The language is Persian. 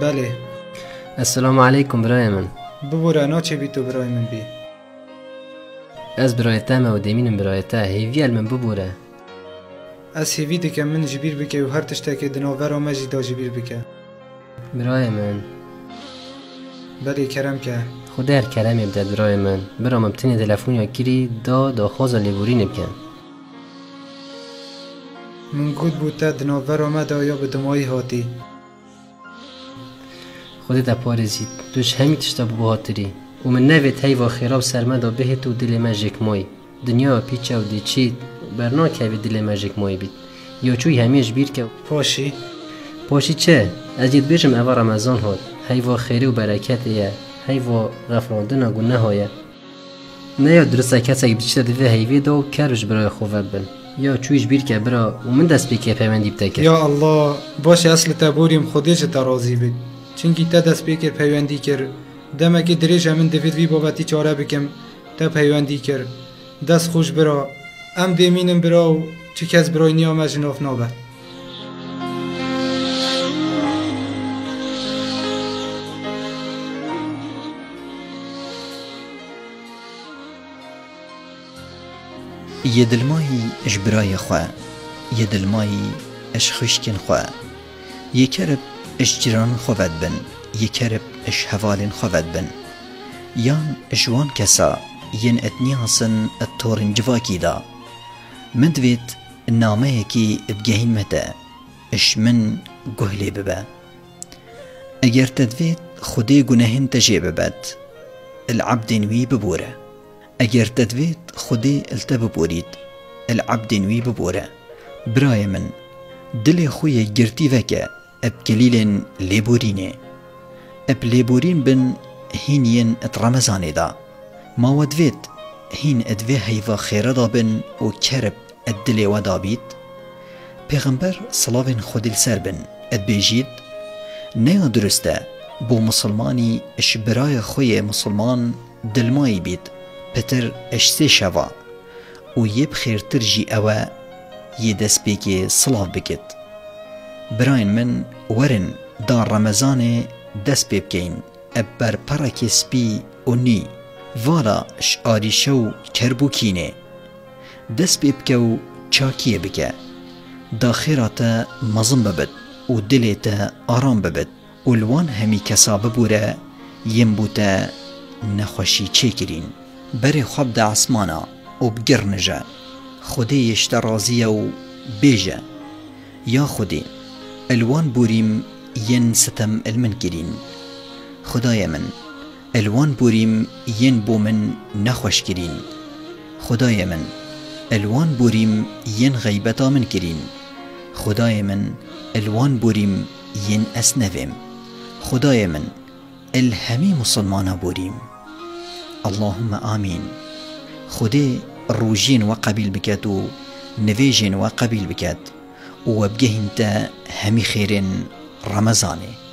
بله. السلام علیکم برای من. ببوره ناچه بی تو برای من بی. از برای تامه و دمینم برای تا هیویل من ببوره. از هیوی دکم من جبیر بکه و هر تشتاک دناور و مجی دا جبیر بکه. برای من. بله کرم که. خدا هر کرمی بدد برای من. برام ابتنی تلفونی کری دا خوازا لیبوری نبکن. من گود بود تا دناور و مدا یا به دمایی هاتی. خدا تا پارزید. توش همی تشتا بباهاتری. و من نوید هیوا خیراب سرمدا بهت و دل مجک مای. دنیا پیچه و دیچید برنا که دل مجک مای بید. یا چوی همیش بیر که پاشی چه؟ از دید بیشم اول رمضان هاد. هیوا خیری و برکتیه. هیوا غفراندن گناه هایه. نه یا درسته کسی بیشتر دوی هیوی دو کرش برای خوفت بن. یا چویش بیر که برا و من دست بی که پیوندی بتکر. یا الله باشه اصل تا بوریم خودش تا راضی بید. چونکی تا دست بی که پیوندی کر. دمه که دریج همین دوید وی بابتی چاره بکم تا پیوندی کر. دست خوش برا. ام دمینم برا و چی کس برای نیام جناف نابد. یه دلمایی اش برای خواه، یه دلمایی اش خشکن خواه، یه کرب اش جیران خواد بن، یه کرب اش حوالن خواد بن، یان اش وان کسا ین اتنیاسن التورن جواکی دا، من دوید نامه کی ادگهین مته، اش من گهلی ببا، اگر تدوید خودی گناهن تجیب ببد، العبدن وی ببوره. اگر تدوید خودی التب بورید العبد نوی ببوره برای من دل خوی گرتی وکه اب کلیل لیبورینه اب لیبورین بن هینین ات رمضان دا ما ودوید هین ادوی هیوا خیره دا بن و کرب الدل ودا بید پیغمبر صلاو خودی السر بن اد بیجید نیا درسته بو مسلمانی اش برای خوی مسلمان دلمایی بید پتر اشتی شوا و یه بخیرتر جی اوه یه دست بگی صلاف بکد براین من ورن دار رمضان دست ببکین ابر پرک سپی و نی والا شعاری شو کربو کینه دست ببکو چاکیه بکه داخرات مزم ببد و دلیت آرام ببد اولوان همی کسا ببوره یم بوته نخوشی چه کرین بری خواب دا عصمانا و بگر نجا خودی اشتا رازیه و بیجه یا خودی الوان بوریم ین ستم المن کرین خدای من الوان بوریم ین بو من نخوش کرین خدای من الوان بوریم ین غیبتا من کرین خدای من الوان بوریم ین اسنویم خدای من الهمی مسلمانا بوریم اللهم آمین خودی روجین و قبیل بکد و نویجین و قبیل بکد و بگهین تا همی خیرین رمضانه